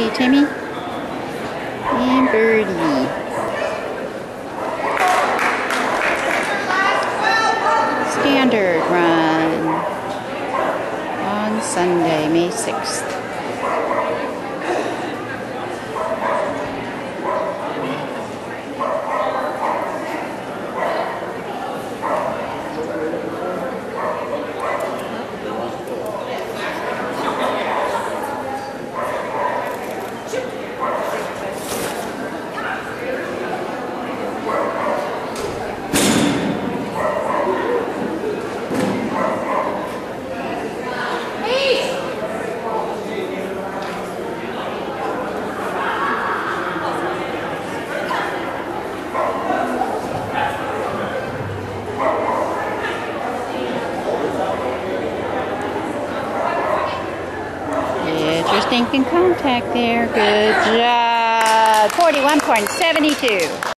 see Timmy and Birdie. Standard run on Sunday, May 6th. Your stinking contact there. Good job. 41.72.